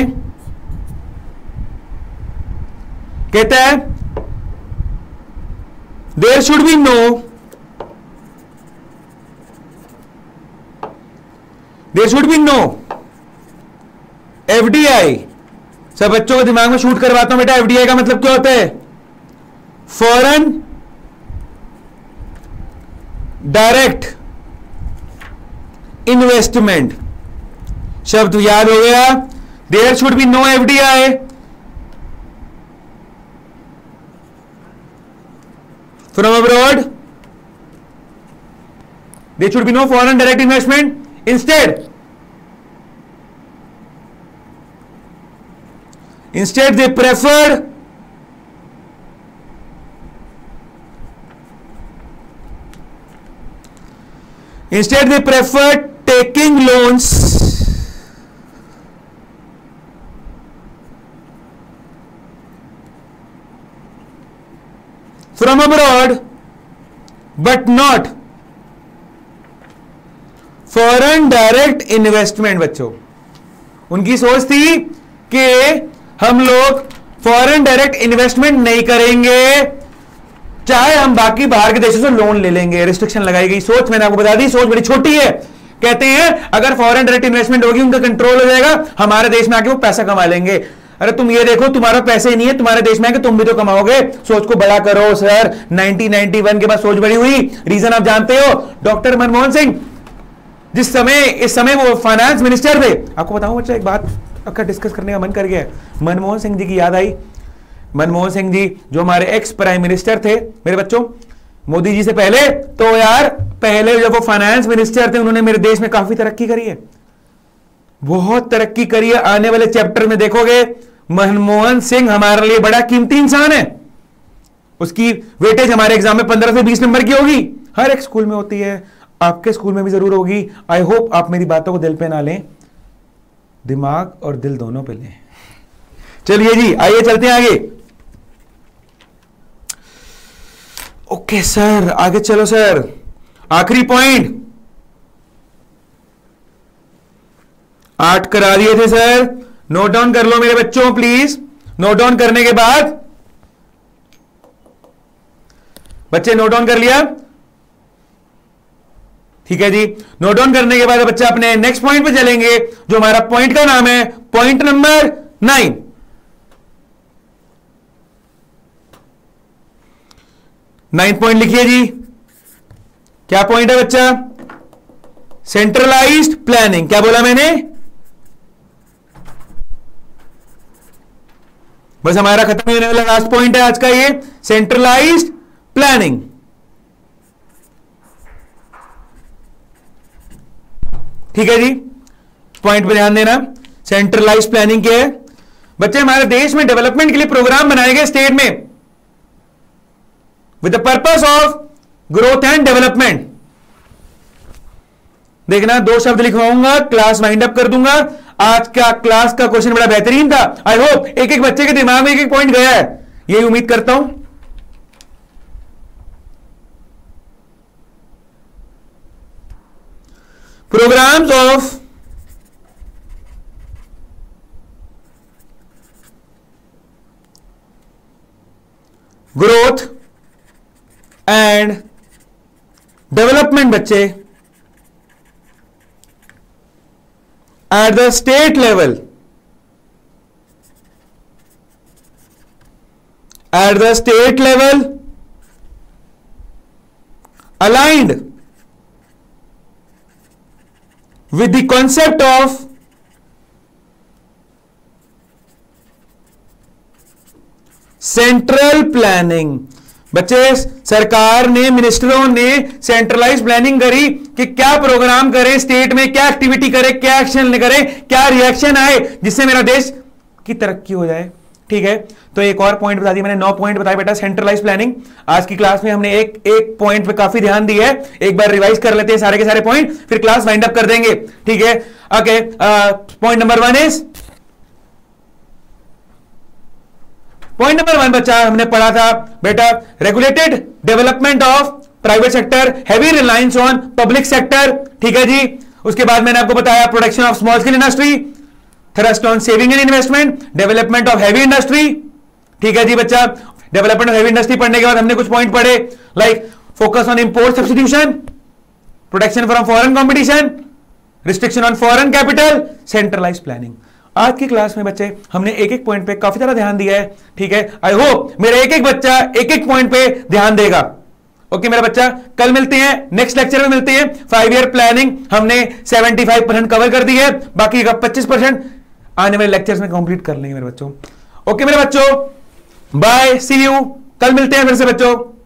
कहता है there should be no there should be no FDI. सब बच्चों को दिमाग में शूट करवाता हूं बेटा, एफडीआई का मतलब क्या होता है, फॉरेन डायरेक्ट इन्वेस्टमेंट। शब्द याद हो गया, there should be no FDI from abroad there should be no foreign direct investment. Instead, instead they preferred instead they preferred taking loans from abroad but not foreign direct investment. बच्चों, उनकी सोच थी कि हम लोग फॉरेन डायरेक्ट इन्वेस्टमेंट नहीं करेंगे, चाहे हम बाकी बाहर के देशों से लोन ले लेंगे। रिस्ट्रिक्शन लगाई गई। सोच मैंने आपको बता दी, सोच बड़ी छोटी है। कहते हैं अगर फॉरेन डायरेक्ट इन्वेस्टमेंट होगी, उनका कंट्रोल हो जाएगा, हमारे देश में आके वो पैसा कमा लेंगे। अरे तुम ये देखो, तुम्हारा पैसे ही नहीं है, तुम्हारे देश में आके तुम भी तो कमाओगे। सोच को बड़ा करो सर। नाइनटीन नाइंटी वन के बाद सोच बड़ी हुई। रीजन आप जानते हो, डॉक्टर मनमोहन सिंह जिस समय इस समय वो फाइनेंस मिनिस्टर थे। आपको बताऊं बच्चा, एक बात आपका डिस्कस करने का मन कर गया। मनमोहन सिंह जी की याद आई। मनमोहन सिंह जी जो हमारे एक्स प्राइम मिनिस्टर थे मेरे बच्चों, मोदी जी से पहले, तो यार पहले जब वो फाइनेंस मिनिस्टर थे, उन्होंने मेरे देश में काफी तरक्की करी है, बहुत तरक्की करी है। आने वाले चैप्टर में देखोगे मनमोहन सिंह हमारे लिए बड़ा कीमती इंसान है। उसकी वेटेज हमारे एग्जाम में पंद्रह से बीस नंबर की होगी, हर एक स्कूल में होती है, आपके स्कूल में भी जरूर होगी। आई होप आप मेरी बातों को दिल पे ना लें, दिमाग और दिल दोनों पे लें। चलिए जी, आइए चलते हैं आगे। ओके सर, आगे चलो सर। आखिरी पॉइंट आठ करा दिए थे सर, नोट डाउन कर लो मेरे बच्चों प्लीज। नोट डाउन करने के बाद, बच्चे नोट डाउन कर लिया? ठीक है जी। नोट डाउन करने के बाद बच्चा अपने नेक्स्ट पॉइंट पे चलेंगे, जो हमारा पॉइंट का नाम है point number nine. Nine point लिखिए जी। क्या पॉइंट है बच्चा? Centralised planning. क्या बोला मैंने? बस हमारा खत्म होने वाला लास्ट पॉइंट है आज का ये, सेंट्रलाइज्ड प्लानिंग। ठीक है जी, पॉइंट पे ध्यान देना। सेंट्रलाइज्ड प्लानिंग क्या है बच्चे? हमारे देश में डेवलपमेंट के लिए प्रोग्राम बनाए गए स्टेट में with the purpose of growth and development. देखना, दो शब्द लिखवाऊंगा, क्लास वाइंड अप कर दूंगा। आज का क्लास का क्वेश्चन बड़ा बेहतरीन था। आई होप एक एक बच्चे के दिमाग में एक एक पॉइंट गया है, यही उम्मीद करता हूं। Programs of growth and development बच्चे at the state level at the state level aligned with the concept of central planning. बच्चे, सरकार ने, मिनिस्टरों ने सेंट्रलाइज प्लानिंग करी कि क्या प्रोग्राम करें स्टेट में, क्या एक्टिविटी करें, क्या एक्शन करें, क्या रिएक्शन आए जिससे मेरा देश की तरक्की हो जाए। ठीक है, तो एक और पॉइंट बता दिया मैंने, नौ पॉइंट बताए बेटा सेंट्रलाइज प्लानिंग। आज की क्लास में हमने एक एक पॉइंट पे काफी ध्यान दिया है। एक बार रिवाइज कर लेते हैं सारे के सारे पॉइंट, फिर क्लास वाइंड अप कर देंगे। ठीक है, okay. Point number one is, point number one बच्चा हमने पढ़ा था बेटा, regulated development of private sector, heavy reliance on public sector. ठीक है जी। उसके बाद मैंने आपको बताया production of small scale industry, thrust on saving and investment, development of heavy industry. ठीक है जी बच्चा, डेवलपमेंट ऑफ हैवी इंडस्ट्री पढ़ने के बाद हमने कुछ पॉइंट पढ़े, like focus on import substitution, protection from foreign competition, restriction on foreign capital, centralised planning. आज की क्लास में बच्चे हमने एक एक पॉइंट पे काफी ज्यादा ध्यान दिया है। ठीक है, आई होप मेरा एक एक बच्चा एक एक पॉइंट पे ध्यान देगा। ओके मेरा बच्चा, कल मिलते हैं, नेक्स्ट लेक्चर में मिलते हैं। फाइव ईयर प्लानिंग हमने पचहत्तर परसेंट कवर कर दी है, बाकी का पच्चीस परसेंट आने वाले लेक्चर्स में कंप्लीट कर लेंगे मेरे बच्चों। ओके मेरे बच्चों, बाय, सी यू, कल मिलते हैं फिर से बच्चों।